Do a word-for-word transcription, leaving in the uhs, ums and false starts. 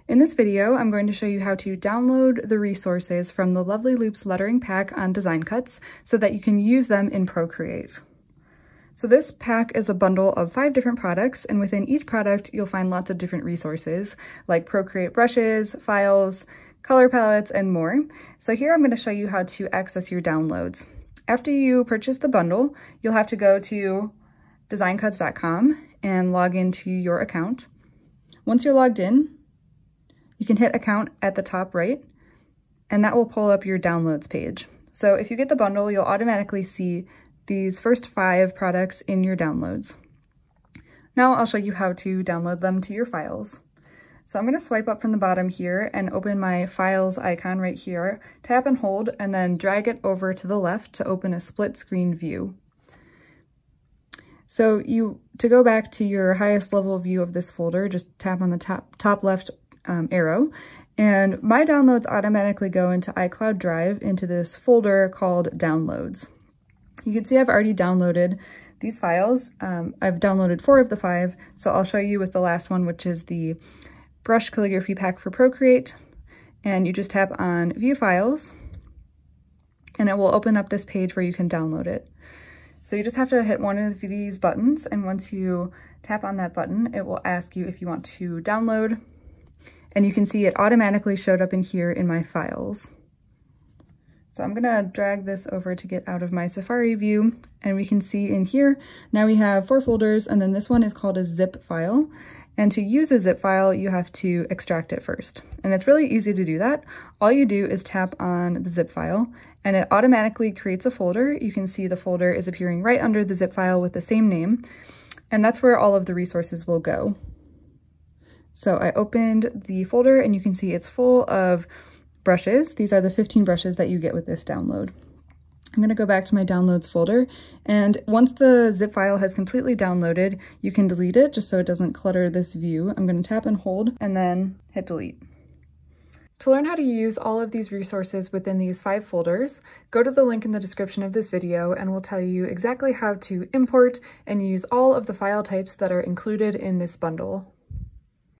In this video, I'm going to show you how to download the resources from the Lovely Loops lettering pack on Design Cuts so that you can use them in Procreate. So this pack is a bundle of five different products, and within each product, you'll find lots of different resources like Procreate brushes, files, color palettes, and more. So here I'm going to show you how to access your downloads. After you purchase the bundle, you'll have to go to design cuts dot com and log into your account. Once you're logged in, you can hit account at the top right, and that will pull up your downloads page. So if you get the bundle, you'll automatically see these first five products in your downloads. Now I'll show you how to download them to your files. So I'm going to swipe up from the bottom here and open my files icon right here, tap and hold, and then drag it over to the left to open a split screen view. So you, to go back to your highest level view of this folder, just tap on the top, top left um, arrow, and my downloads automatically go into iCloud Drive into this folder called Downloads. You can see I've already downloaded these files. Um, I've downloaded four of the five, so I'll show you with the last one, which is the Brush Calligraphy Pack for Procreate. And you just tap on View Files, and it will open up this page where you can download it. So you just have to hit one of these buttons, and once you tap on that button, it will ask you if you want to download, and you can see it automatically showed up in here in my files. So I'm gonna drag this over to get out of my Safari view, and we can see in here, now we have four folders, and then this one is called a zip file. And to use a zip file, you have to extract it first. And it's really easy to do that. All you do is tap on the zip file, and it automatically creates a folder. You can see the folder is appearing right under the zip file with the same name, and that's where all of the resources will go. So I opened the folder, and you can see it's full of brushes. These are the fifteen brushes that you get with this download. I'm going to go back to my downloads folder, and once the zip file has completely downloaded, you can delete it just so it doesn't clutter this view. I'm going to tap and hold and then hit delete. To learn how to use all of these resources within these five folders, go to the link in the description of this video and we'll tell you exactly how to import and use all of the file types that are included in this bundle.